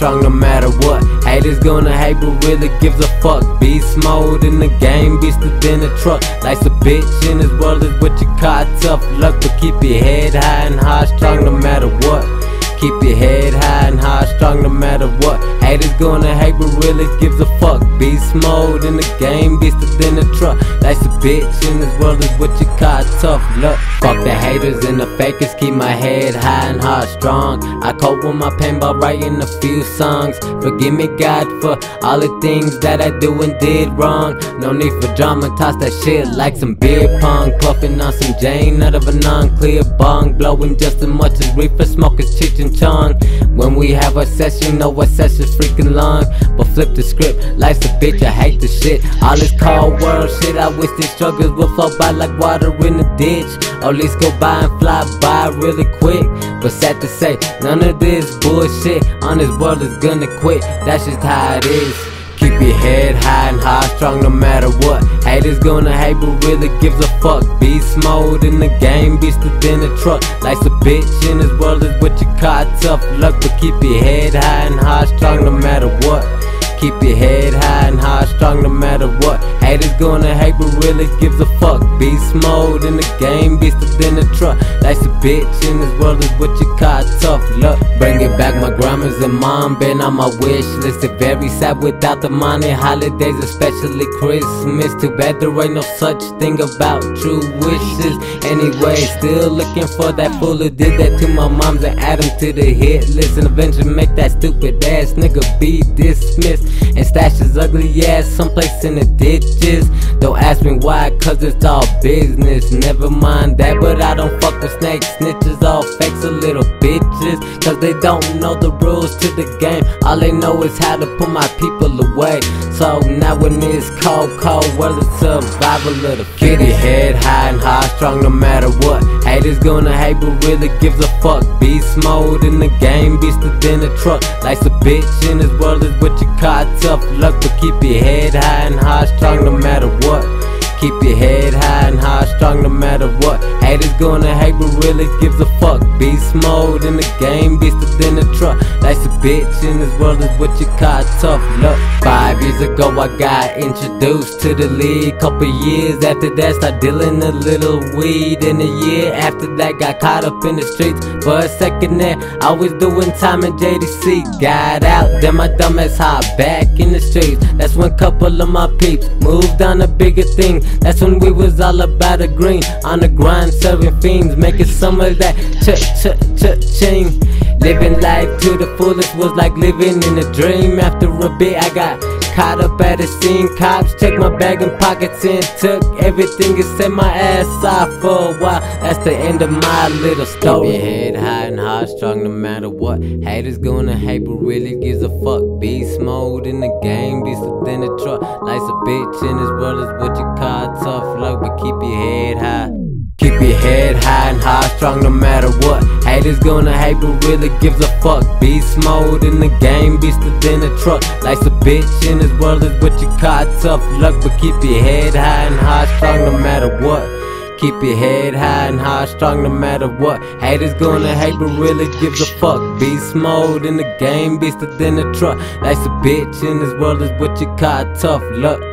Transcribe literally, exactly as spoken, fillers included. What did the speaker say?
strong no matter what. Haters gonna hate but really gives a fuck. Beast mode in the game, beaster than a truck. Life's a bitch in this world is what you call tough luck. But keep your head high and high, strong no matter what. Keep your head high and high, strong no matter what. Haters gonna hate but really gives a fuck. Beast mode in the game, beaster than a truck. Life's a bitch in this world is what you call tough luck. Fuck the haters and the fakers, keep my head high and high strong. I cope with my pain by writing a few songs. Forgive me God for all the things that I do and did wrong. No need for drama, toss that shit like some beer pong. Puffing on some Jane out of a non-clear bong. Blowing just as much as reefer smokers, Cheech and Chong. When we have a session, know what session's freaking long. But flip the script, life's a bitch, I hate the shit. All this cold world shit, I wish these struggles would flow by like water in the ditch. Or at least go by and fly by really quick. But sad to say, none of this bullshit on this world is gonna quit. That's just how it is. Keep your head high and high, strong no matter what. Haters gonna hate but really gives a fuck. Beast mode in the game, beaster than a truck. Life's a bitch in this world is what you call tough luck. But keep your head high and high, strong no matter what. Keep your head high and high, strong no matter what. Haters gonna hate but really gives a fuck. Beast mode in the game, beaster than a truck. Life's a bitch in this world is what you call tough luck. Bringing back my grandmas and mom, been on my wish list. It's very sad without the money. Holidays, especially Christmas. Too bad there ain't no such thing about true wishes. Anyway, still looking for that fool who did that to my moms and add them to the hit list. And eventually make that stupid ass nigga be dismissed. And stash his ugly ass someplace in the ditches. Don't ask me why, cause it's all business. Never mind that, but I don't fuck with snakes. Snitches all fakes, a little bitches. Cause they don't know the rules to the game. All they know is how to put my people away. So now when it's cold, cold, well it's survival of the fittest. Keep your head high and high, strong no matter what. Haters gonna hate but really gives a fuck. Beast mode in the game, beaster than a truck. Life's a bitch in this world is what you call tough luck. But keep your head high and high, strong no matter what. Keep your head high and high, strong no matter what. Haters gonna hate but really gives a fuck. Beast mode in the game, beaster than a truck. Life's a bitch in this world is what you call tough luck. Five years ago I got introduced to the league. Couple years after that started dealing a little weed. And a year after that got caught up in the streets. For a second there I was doing time in J D C. Got out, then my dumb ass hop back in the streets. That's when couple of my peeps moved on to bigger things. That's when we was all about the green. On the grind, serving fiends, making some of that ch-ch-ch-ching. Living life to the fullest was like living in a dream. After a bit I got caught up at the scene. Cops checked my bag and pockets and took everything and set my ass off for a while. That's the end of my little story. Keep your head high and high, strong no matter what. Haters gonna hate but really gives a fuck. Beast mode in the game, beaster than a truck. Life's a bitch in this world is what you call tough luck. But keep your head high. Keep your head high and high, strong no matter what. Haters gonna hate but really gives a fuck. Beast mode in the game, beaster than a truck. Life's a bitch in this world is what you call tough luck. But keep your head high and high, strong no matter what. Keep your head high and high, strong no matter what. Haters gonna hate but really gives a fuck. Beast mode in the game, beaster than a truck. Life's a bitch in this world is what you call tough luck.